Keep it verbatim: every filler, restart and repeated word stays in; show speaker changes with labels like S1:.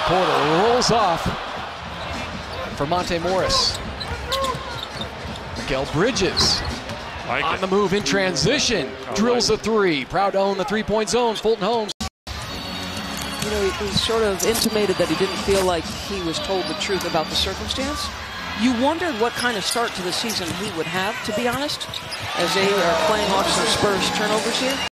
S1: Porter rolls off for Monte Morris. Miguel Bridges
S2: like
S1: on
S2: it.
S1: the move in transition.
S2: I
S1: Drills
S2: like
S1: a three. Proud to own the three-point zone. Fulton Holmes.
S3: You know, he, he sort of intimated that he didn't feel like he was told the truth about the circumstance. You wondered what kind of start to the season he would have, to be honest, as they are playing off some Spurs turnovers here.